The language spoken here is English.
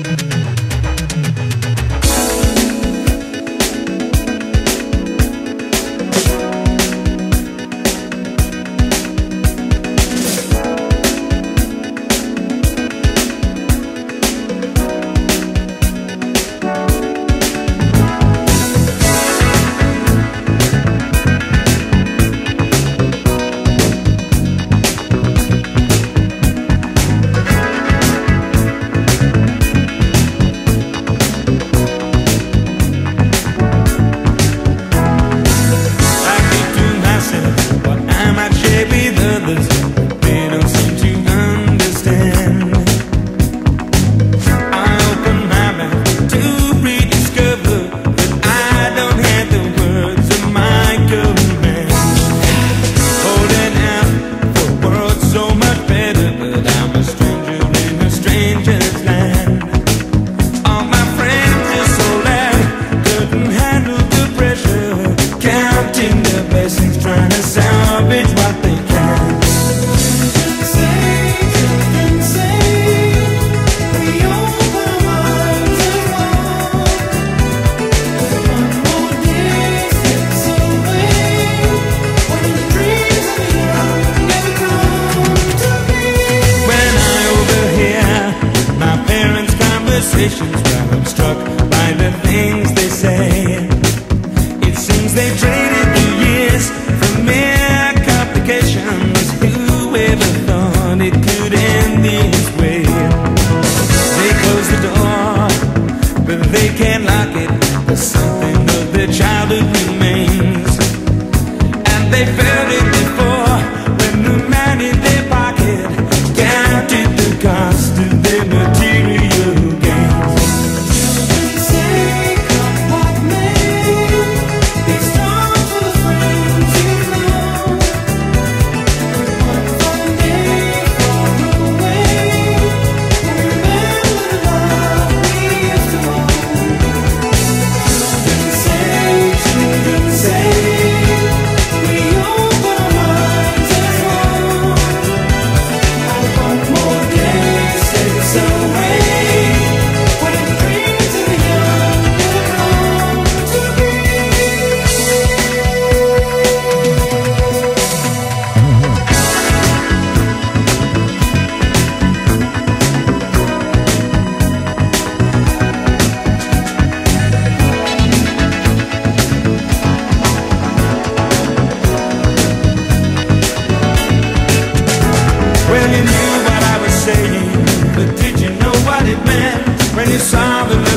While I'm struck by the things they say, it seems they traded the years for mere complications. Whoever thought it could end this way? They close the door, but they can't lock it, 'cause something of their childhood remains. And they felt it before, when the man in their pocket counted the cost of their material gains. Well, you knew what I was saying, but did you know what it meant when you saw the